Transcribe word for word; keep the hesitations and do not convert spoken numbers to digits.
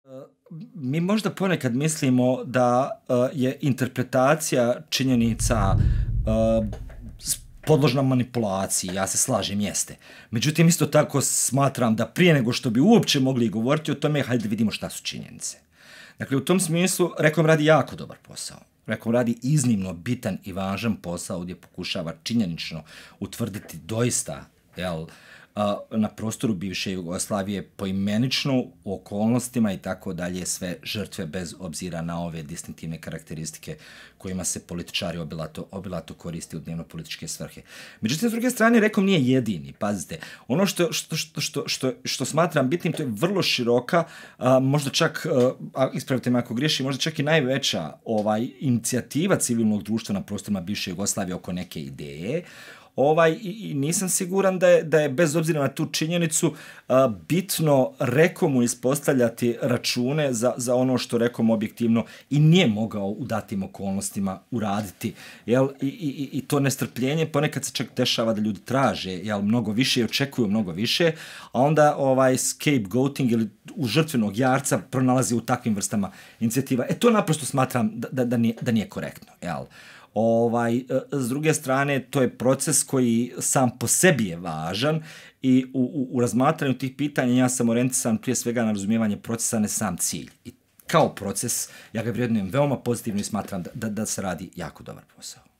Mi možda ponekad mislimo da uh, je interpretacija činjenica uh, podložna manipulaciji, ja se slažem, jeste. Međutim, isto tako smatram da prije nego što bi uopće mogli govoriti o tome, hajde da vidimo šta su činjenice. Dakle, u tom smislu, Rekom radi jako dobar posao. Rekom radi iznimno bitan i važan posao gdje pokušava činjenično utvrditi doista, jel, na prostoru bivše Jugoslavije poimenično u okolnostima i tako dalje sve žrtve bez obzira na ove distinktivne karakteristike kojima se političari obilato, obilato koristi u dnevno-političke svrhe. Međutim, s druge strane, Rekom nije jedini, pazite. Ono što, što, što, što, što, što smatram bitnim, to je vrlo široka, a, možda čak, a, ispravite me ako griješim, možda čak i najveća ovaj, inicijativa civilnog društva na prostorima bivše Jugoslavije oko neke ideje. Ovaj, i, i nisam siguran da je, da je bez obzira na tu činjenicu a, bitno Rekomu ispostavljati račune za, za ono što Rekom objektivno i nije mogao u datim okolnostima uraditi. Jel? I, i, I to nestrpljenje ponekad se čak dešava da ljudi traže jel, mnogo više i očekuju mnogo više, a onda ovaj scapegoating ili u žrtvenog jarca pronalazi u takvim vrstama inicijativa. E to naprosto smatram da, da, da, nije, da nije korektno. Jel? Ovaj, s druge strane, to je proces koji sam po sebi je važan i u, u, u razmatranju tih pitanja ja sam orijentisan prije svega na razumijevanje procesa, ne sam cilj. I kao proces ja ga vrednujem veoma pozitivno i smatram da, da, da se radi jako dobar posao.